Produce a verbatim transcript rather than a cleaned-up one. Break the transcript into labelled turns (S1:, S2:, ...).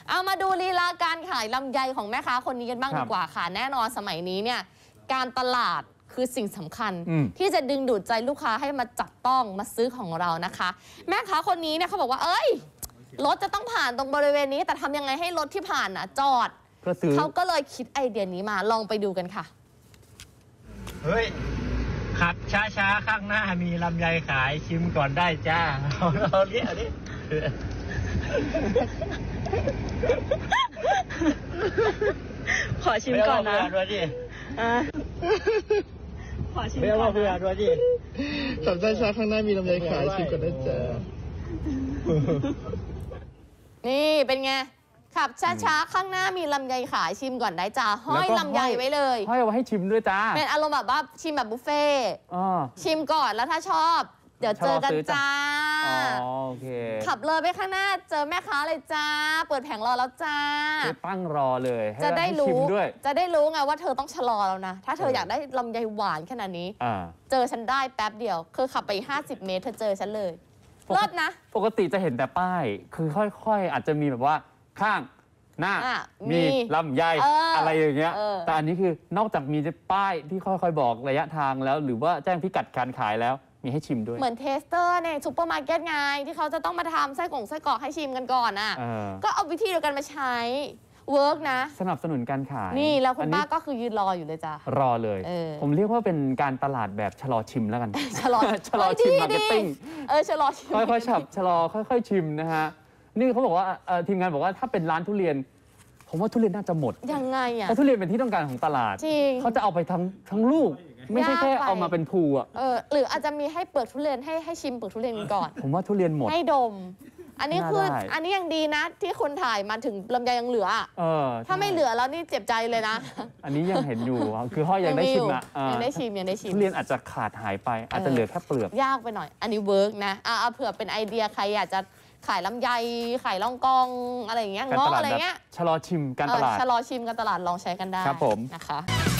S1: เอามาดูลีลาการขายลำไยของแม่ค้าคนนี้กันบ้างดีกว่าค่ะแน่นอนสมัยนี้เนี่ยการตลาดคือสิ่งสำคัญที่จะดึงดูดใจลูกค้าให้มาจับต้องมาซื้อของเรานะคะแม่ค้าคนนี้เนี่ยเขาบอกว่าเอ้ยรถจะต้องผ่านตรงบริเวณนี้แต่ทำยังไงให้รถที่ผ่านน่ะจอดเขาก็เลยคิดไอเดียนี้มาลองไปดูกันค่ะ
S2: เฮ้ยขับช้าๆข้างหน้ามีลำไยขายชิมก่อนได้จ้าเอาเอาเนี้ยนี้
S3: ขอชิมก่อนนะขอชิมก่อนนะเพื่อนด้วยดิ
S4: ขับช้าๆข้างหน้ามีลำไยขายชิมก่อนได้จ้า
S1: นี่เป็นไงขับช้าๆข้างหน้ามีลำไยขายชิมก่อนได้จ้าห้อยลำไยไว้เลย
S5: ห้อยเอาไว้ให้ชิมด้วยจ้า
S1: เป็นอารมณ์แบบว่าชิมแบบบุฟเฟ่ชิมก่อนแล้วถ้าชอบเดี๋ยวเจอกันจ้า
S5: โอเค
S1: ขับเลยไปข้างหน้าเจอแม่ค้าเลยจ้าเปิดแผงรอแล้วจ้า
S5: ตั้งรอเลย
S1: จะได้รู้
S5: ด้วย
S1: จะได้รู้ไงว่าเธอต้องชะลอแล้วนะถ้าเธออยากได้ลำไยหวานขนาดนี้เจอฉันได้แป๊บเดียวคือขับไปห้าสิบเมตรเธอเจอฉันเลยรอดนะ
S5: ปกติจะเห็นแต่ป้ายคือค่อยๆอาจจะมีแบบว่าข้างหน้ามีลำไยอะไรอย่างเงี้ยแต่อันนี้คือนอกจากมีป้ายที่ค่อยๆบอกระยะทางแล้วหรือว่าแจ้งพิกัดการขายแล้วมีให้ชิมด้วย
S1: เหมือนเทสเตอร์ในซูเปอร์มาร์เก็ตไงที่เขาจะต้องมาทำไส้กรอกไส้กรอกให้ชิมกันก่อนอ่ะก็เอาวิธีเดียวกันมาใช้เวิร์กนะ
S5: สนับสนุนการขาย
S1: นี่แล้วคุณป้าก็คือยืนรออยู่เลยจ้ะ
S5: รอเลยผมเรียกว่าเป็นการตลาดแบบชะลอชิมแล้วกัน
S1: ชะลอ
S5: ชะลอชิมมาร์เก็ตติ้ง
S1: เออชะลอชิม
S5: ค่อยๆฉับชะลอค่อยๆชิมนะฮะนี่เขาบอกว่าทีมงานบอกว่าถ้าเป็นร้านทุเรียนผมว่าทุเรียนน่าจะหมด
S1: ยังไงอ่ะ
S5: เพราะทุเรียนเป็นที่ต้องการของตลาด
S1: จริง
S5: เขาจะเอาไปทั้งทั้งลูกไม่ใช่แค่เอามาเป็นภูอ่ะ
S1: เออหรืออาจจะมีให้เปลือกทุเรียนให้ให้ชิมเปลือกทุเรียนก่อน
S5: ผมว่าทุเรียนหมด
S1: ให้ดมอันนี้คืออันนี้ยังดีนะที่คนถ่ายมาถึงลำไยยังเหลือ
S5: เออ
S1: ถ้าไม่เหลือแล้วนี่เจ็บใจเลยนะ
S5: อันนี้ยังเห็นอยู่คือห้อยยังได้ชิมอ่ะ
S1: ยังได้ชิมยังได้ชิม
S5: ทุเรียนอาจจะขาดหายไปอาจจะเหลือแค่เปลือก
S1: ยากไปหน่อยอันนี้เวิร์กนะอ่าเผื่อเป็นไอเดียใครอยากจะขายลำไยขายล่องกองอะไรอย่างเงี้ยเงาะอะไรเงี้ย
S5: ชะลอชิมการตลาด
S1: ชะลอชิมการตลาดลองใช้กันได้
S5: ครับผม
S1: นะคะ